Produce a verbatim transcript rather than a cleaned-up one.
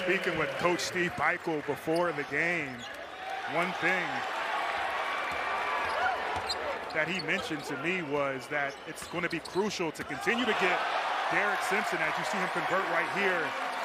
speaking with Coach Steve Beichel before the game, one thing that he mentioned to me was that it's going to be crucial to continue to get Derek Simpson, as you see him convert right here,